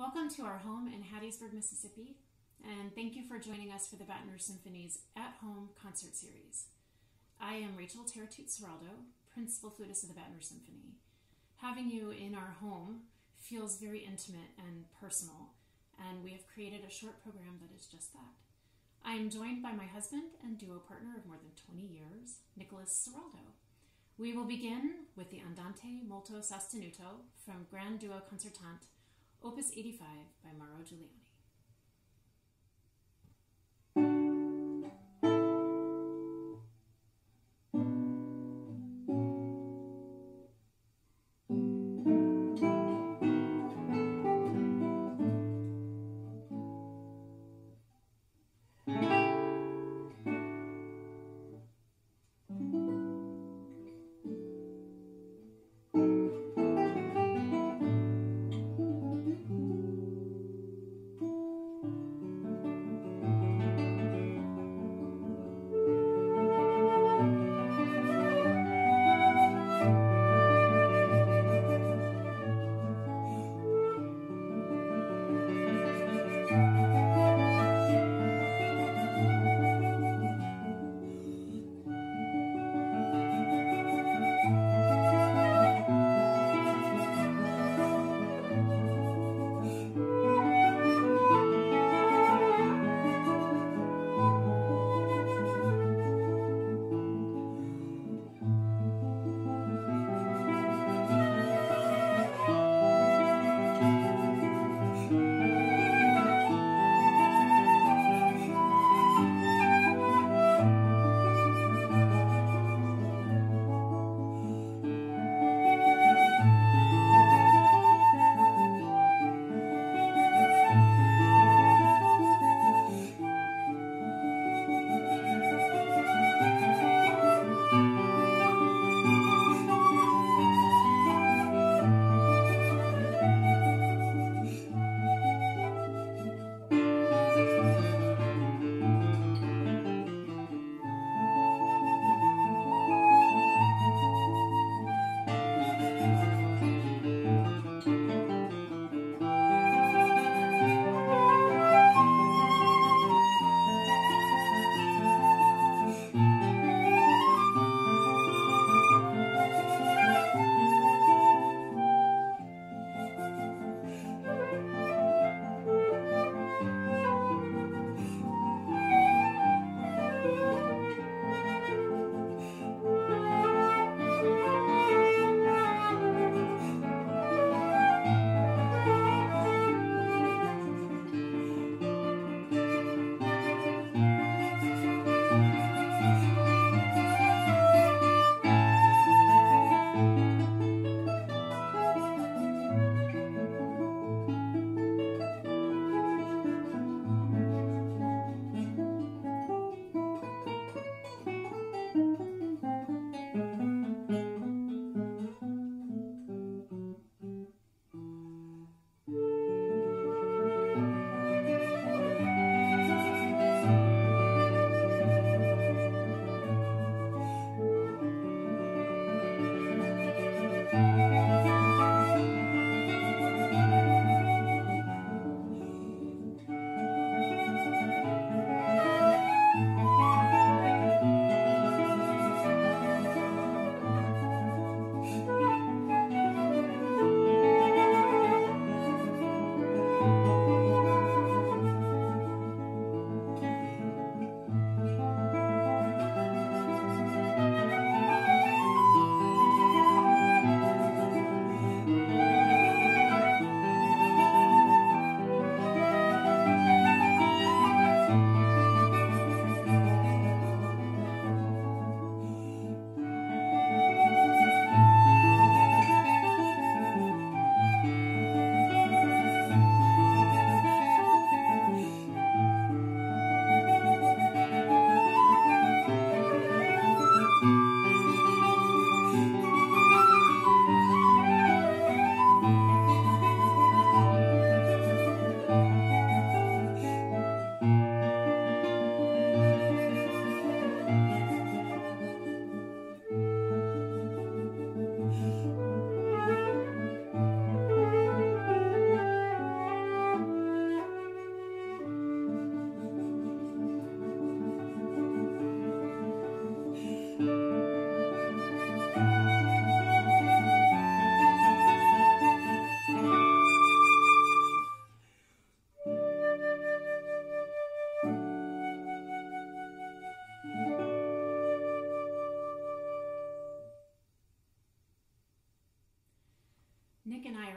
Welcome to our home in Hattiesburg, Mississippi, and thank you for joining us for the Baton Rouge Symphony's at-home concert series. I am Rachel Taratoot Ciraldo, Principal Flutist of the Baton Rouge Symphony. Having you in our home feels very intimate and personal, and we have created a short program that is just that. I am joined by my husband and duo partner of more than 20 years, Luca Ciraldo. We will begin with the Andante Molto Sostenuto from Grand Duo Concertante, Opus 85 by Mauro Giuliani.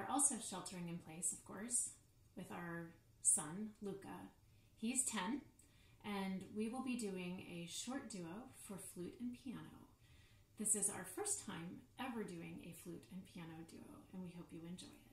are also sheltering in place, of course, with our son, Luca. He's 10, and we will be doing a short duo for flute and piano. This is our first time ever doing a flute and piano duo, and we hope you enjoy it.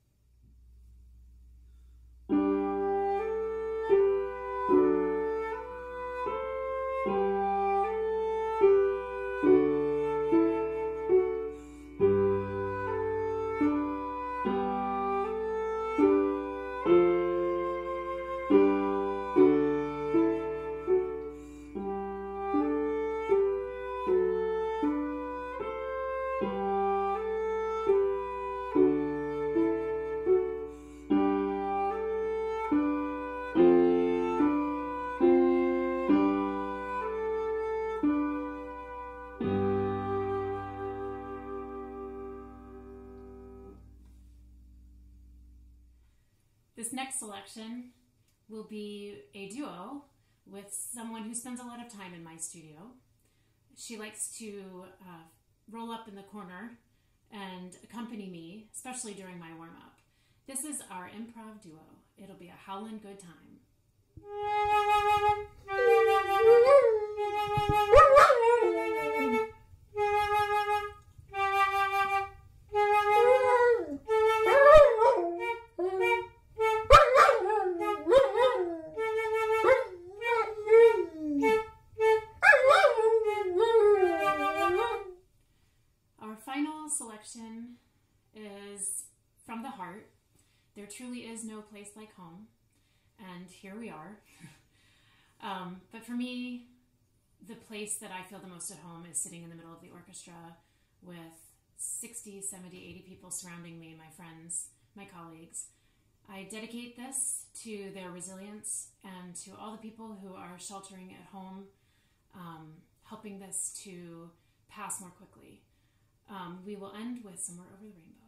This next selection will be a duo with someone who spends a lot of time in my studio. She likes to roll up in the corner and accompany me, especially during my warm-up. This is our improv duo. It'll be a howlin' good time. Selection is from the heart. There truly is no place like home, and here we are. But for me, the place that I feel the most at home is sitting in the middle of the orchestra with 60, 70, 80 people surrounding me, my friends, my colleagues. I dedicate this to their resilience and to all the people who are sheltering at home, helping this to pass more quickly. We will end with Somewhere Over the Rainbow.